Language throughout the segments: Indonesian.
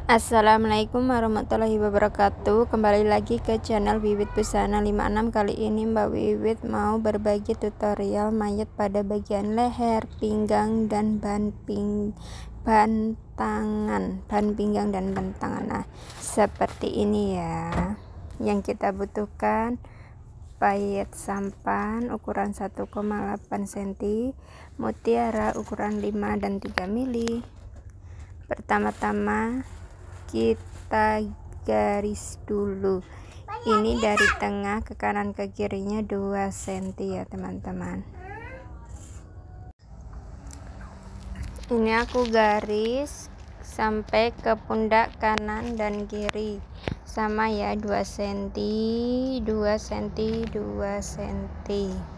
Assalamualaikum warahmatullahi wabarakatuh. Kembali lagi ke channel Wiwit Busana 56. Kali ini Mbak Wiwit mau berbagi tutorial mayat pada bagian leher, pinggang, dan ban pinggang dan ban tangan. Nah, seperti ini ya. Yang kita butuhkan payet sampan ukuran 1,8 cm, mutiara ukuran 5 dan 3 mili. Pertama-tama kita garis dulu, ini dari tengah ke kanan ke kirinya 2 cm ya teman-teman. Ini aku garis sampai ke pundak kanan dan kiri sama ya, 2 cm 2 cm 2 cm.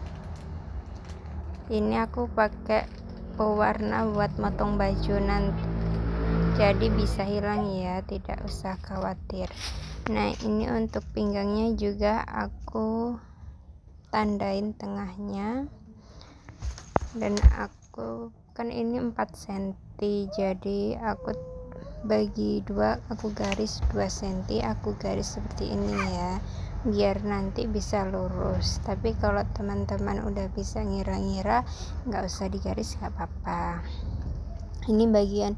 Ini aku pakai pewarna buat motong baju nanti, jadi bisa hilang ya, tidak usah khawatir. Nah, ini untuk pinggangnya juga aku tandain tengahnya, dan aku kan ini 4 cm, jadi aku bagi dua, aku garis 2 cm, aku garis seperti ini ya, biar nanti bisa lurus. Tapi kalau teman-teman udah bisa ngira-ngira, nggak usah digaris, nggak apa-apa. Ini bagian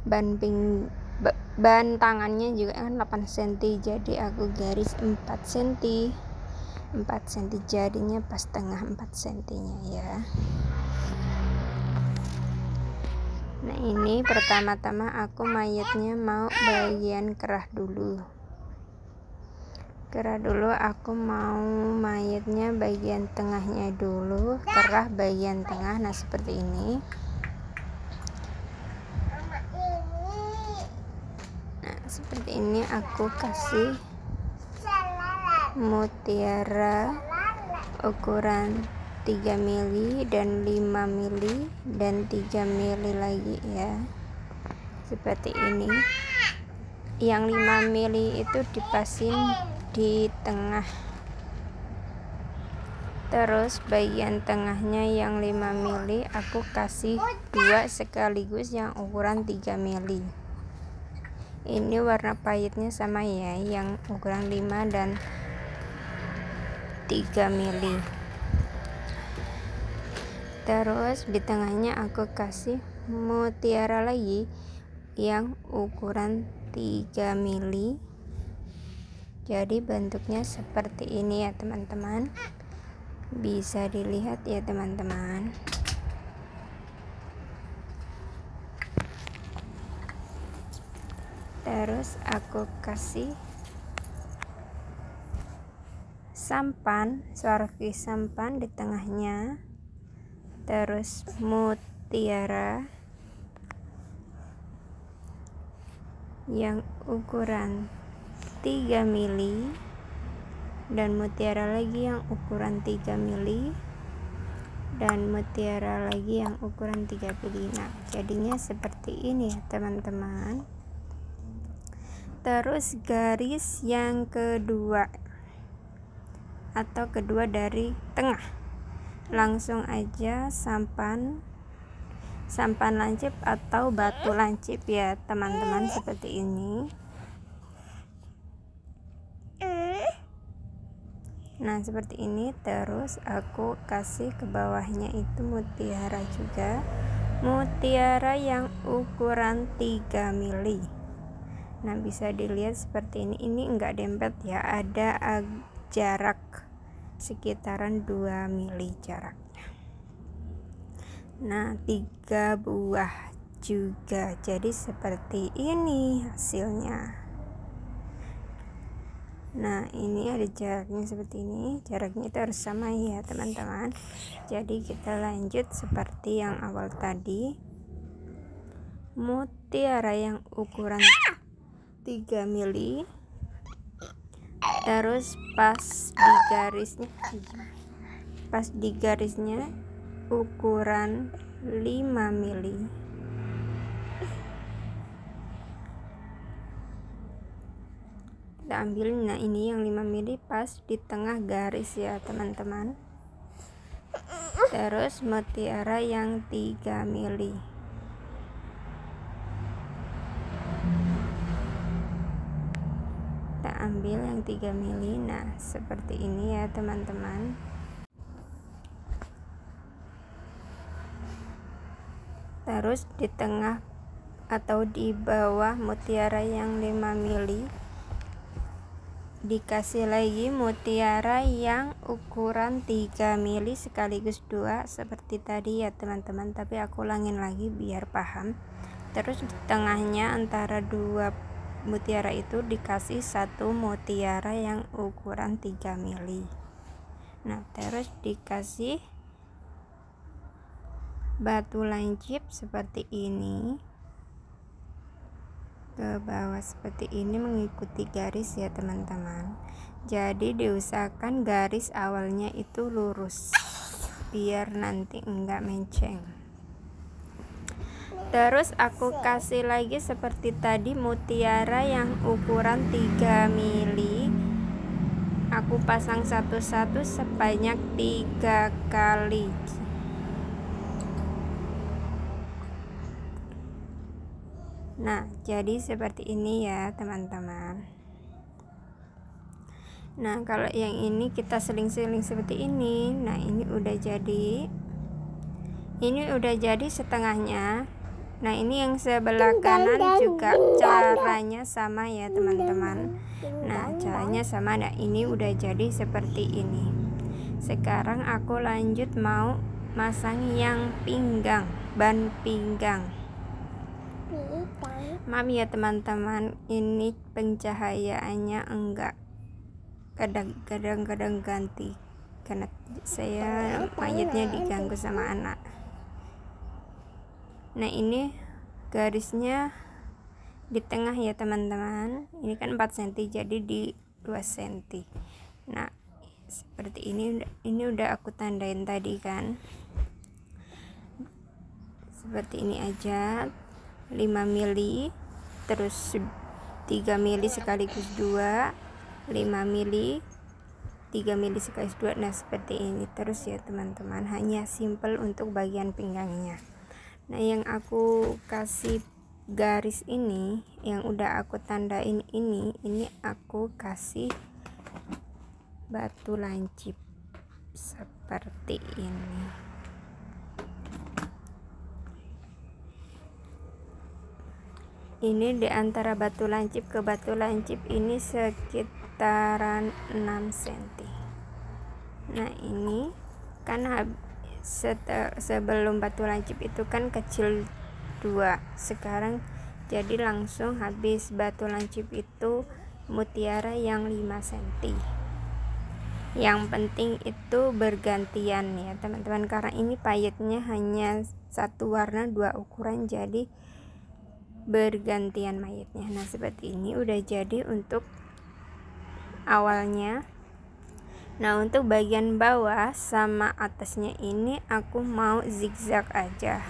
ban tangannya juga kan 8 cm, jadi aku garis 4 cm jadinya pas tengah 4 cm nya ya. Nah, ini pertama-tama aku mayatnya mau bagian kerah dulu. Aku mau mayatnya bagian tengahnya dulu, kerah bagian tengah. Nah, seperti ini. Seperti ini aku kasih mutiara ukuran 3 mili dan 5 mili dan 3 mili lagi ya, seperti ini. Yang 5 mili itu dipasin di tengah, terus bagian tengahnya yang 5 mili aku kasih 2 sekaligus yang ukuran 3 mili. Ini warna pahitnya sama ya, yang ukuran 5 dan 3 mili. Terus di tengahnya aku kasih mutiara lagi yang ukuran 3 mili. Jadi bentuknya seperti ini ya teman-teman, bisa dilihat ya teman-teman. Terus aku kasih sampan, servis sampan di tengahnya, terus mutiara yang ukuran 3 mili dan mutiara lagi yang ukuran 3 mili dan mutiara lagi yang ukuran 3 mili. Nah, jadinya seperti ini ya teman-teman. Terus garis yang kedua atau kedua dari tengah, langsung aja sampan lancip atau batu lancip ya teman-teman, seperti ini. Nah, seperti ini. Terus aku kasih ke bawahnya itu mutiara juga, mutiara yang ukuran 3 mili. Nah, bisa dilihat seperti ini. Ini enggak dempet ya, ada jarak sekitaran 2 mili jaraknya. Nah, 3 buah juga, jadi seperti ini hasilnya. Nah, ini ada jaraknya seperti ini, jaraknya itu harus sama ya teman-teman. Jadi kita lanjut seperti yang awal tadi, mutiara yang ukuran 3 mili, terus pas di garisnya ukuran 5 mili. Kita ambil, nah ini yang 5 mili pas di tengah garis ya teman-teman. Terus mutiara yang 3 mili. ambil yang 3 mili. Nah seperti ini ya teman-teman. Terus di tengah atau di bawah mutiara yang 5 mili dikasih lagi mutiara yang ukuran 3 mili sekaligus 2 seperti tadi ya teman-teman, tapi aku ulangin lagi biar paham. Terus di tengahnya antara 2 mutiara itu dikasih 1 mutiara yang ukuran 3 mili. Nah terus dikasih batu lancip seperti ini ke bawah seperti ini mengikuti garis ya teman-teman. Jadi diusahakan garis awalnya itu lurus biar nanti enggak menceng. Terus aku kasih lagi seperti tadi mutiara yang ukuran 3 mili. Aku pasang satu-satu sebanyak 3 kali. Nah jadi seperti ini ya teman-teman. Nah kalau yang ini kita seling-seling seperti ini. Nah ini udah jadi, ini udah jadi setengahnya. Nah ini yang sebelah kanan juga caranya sama ya teman-teman. Nah caranya sama. Nah ini udah jadi seperti ini. Sekarang aku lanjut mau masang yang pinggang, ban pinggang. Maaf ya teman-teman, ini pencahayaannya enggak kadang-kadang ganti karena saya mayatnya diganggu sama anak. Nah ini garisnya di tengah ya teman-teman. Ini kan 4 cm jadi di 2 cm. Nah seperti ini udah aku tandain tadi kan. Seperti ini aja, 5 mili, terus 3 mili sekaligus 2, 5 mili, 3 mili sekaligus 2. Nah seperti ini terus ya teman-teman, hanya simple untuk bagian pinggangnya. Nah yang aku kasih garis ini, yang udah aku tandain ini aku kasih batu lancip seperti ini. Ini di antara batu lancip ke batu lancip ini sekitaran 6 cm. Nah ini kan sebelum batu lancip itu kan kecil 2, sekarang jadi langsung habis batu lancip itu mutiara yang 5 cm. Yang penting itu bergantian ya teman-teman, karena ini payetnya hanya satu warna 2 ukuran, jadi bergantian mayatnya. Nah seperti ini udah jadi untuk awalnya. Nah untuk bagian bawah sama atasnya ini aku mau zigzag aja.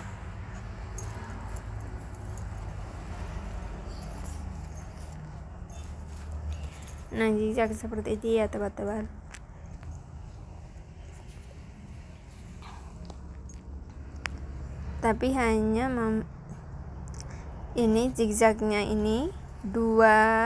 Nah zigzag seperti itu ya teman-teman. Tapi hanya ini zigzagnya ini 2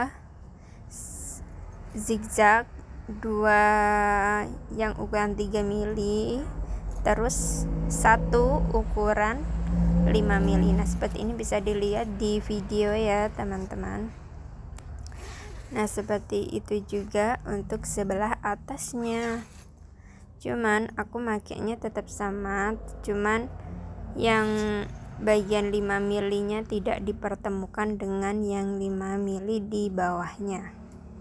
zigzag, 2 yang ukuran 3 mili, terus 1 ukuran 5 mili. Nah seperti ini bisa dilihat di video ya teman-teman. Nah seperti itu juga untuk sebelah atasnya, cuman aku makainya tetap sama, cuman yang bagian 5 milinya tidak dipertemukan dengan yang 5 mili di bawahnya.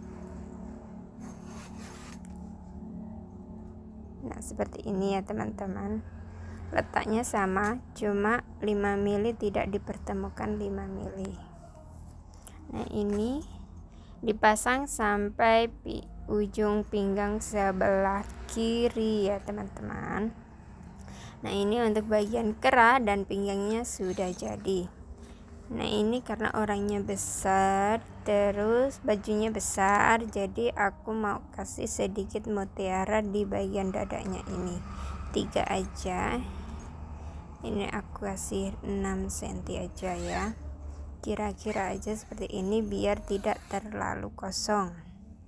Nah seperti ini ya teman-teman, letaknya sama, cuma 5 mili tidak dipertemukan 5 mili. Nah ini dipasang sampai ujung pinggang sebelah kiri ya teman-teman. Nah ini untuk bagian kera dan pinggangnya sudah jadi. Nah ini karena orangnya besar, terus bajunya besar, jadi aku mau kasih sedikit mutiara di bagian dadanya ini, 3 aja. Ini aku kasih 6 cm aja ya, kira-kira aja seperti ini biar tidak terlalu kosong.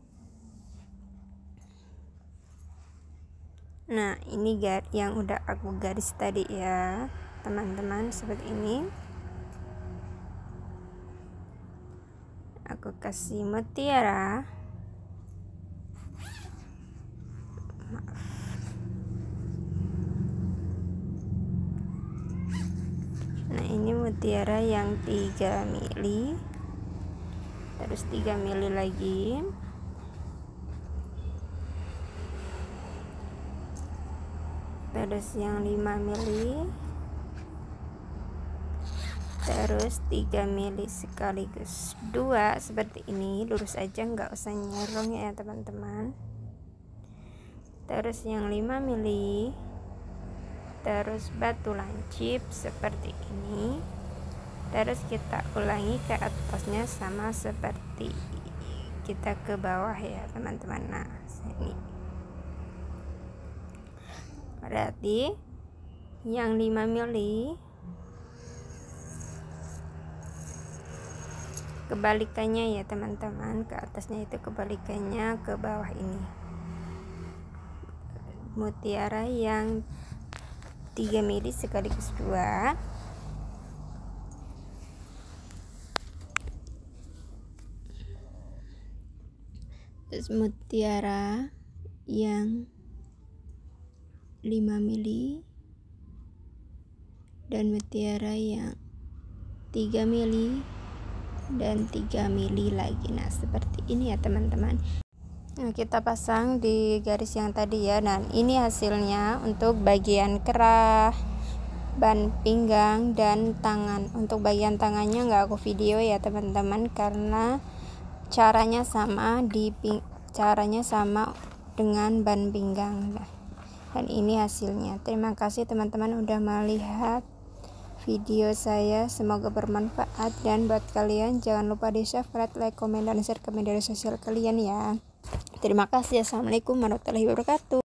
Nah, ini yang udah aku garis tadi ya teman-teman, seperti ini. Aku kasih mutiara. Nah, ini mutiara yang 3 mili, terus 3 mili lagi, terus yang 5 mili, terus 3 mili sekaligus 2 seperti ini, lurus aja, nggak usah nyerong ya teman-teman. Terus yang 5 mili, terus batu lancip seperti ini, terus kita ulangi ke atasnya sama seperti kita ke bawah ya teman-teman. Nah, ini berarti yang 5 mili kebalikannya ya teman-teman, ke atasnya itu kebalikannya ke bawah ini. Mutiara yang 3 mili sekaligus 2, terus mutiara yang 5 mili dan mutiara yang 3 mili dan 3 mili lagi. Nah, seperti ini ya teman-teman. Nah, kita pasang di garis yang tadi ya. Dan ini hasilnya untuk bagian kerah, ban pinggang, dan tangan. Untuk bagian tangannya nggak aku video ya teman-teman, karena caranya sama dengan ban pinggang. Dan ini hasilnya. Terima kasih teman-teman udah melihat video saya, semoga bermanfaat. Dan buat kalian jangan lupa di subscribe, like, komen, dan share ke media sosial kalian ya. Terima kasih. Assalamualaikum warahmatullahi wabarakatuh.